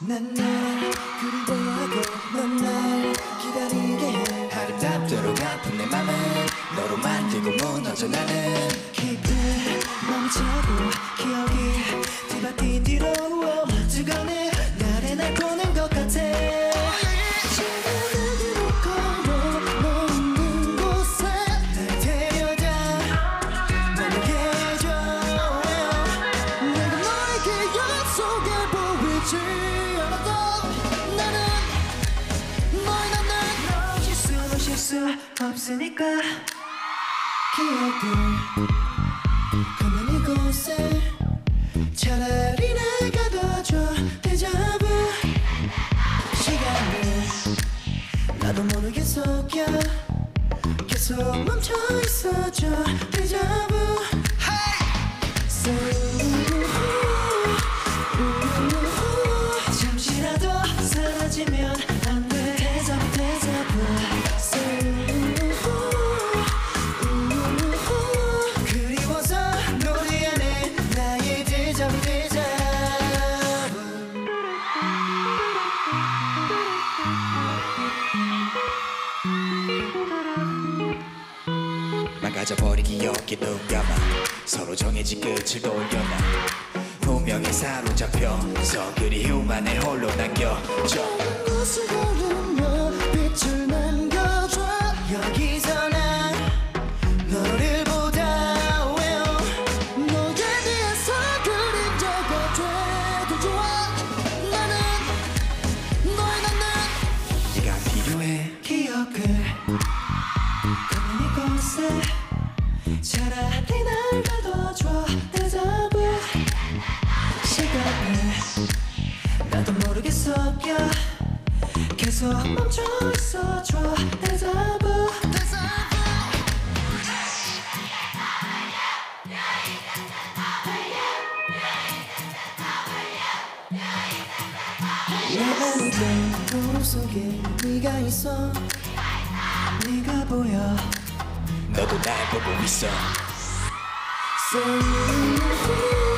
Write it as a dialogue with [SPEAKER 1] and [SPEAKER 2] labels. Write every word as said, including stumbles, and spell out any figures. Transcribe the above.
[SPEAKER 1] 난 널 그리워하고 넌 날 기다리게 해. 아름답도록 아픈 내 맘은 너로 만들고 무너져 나는. 깊게 멈춰도 기억이 뒤바뀐 뒤로 뜨거운 날에 날 보는 것 같아. 없으니까 기억들 가만히 곳에 차라리 내가 더 좋아. 데자부 시간을 나도 모르게 속여 계속 멈춰 있어줘. 데자부 so, 잠시라도 사라지면 안 돼. 데자부 데자부 망가져버린 기억이 눈 감아 서로 정해진 끝을 돌려놔. 운명에 사로잡혀서 그리움만에 홀로 남겨져. 꽃을 걸으며 빛을 남겨줘. 여기서 난 너를 보다 너에 대해서 그림자가 돼도 좋아. 나는 너의 나는 네가 필요해. 기억을 가만히 곳에 차라리 날 가둬줘. 데자부 시간을 나도 모르게 속여 계속 멈춰 있어줘. 데자부 내 안에 거울 속에 네가 있어. 네가 보여 너도 날 보고 있어. So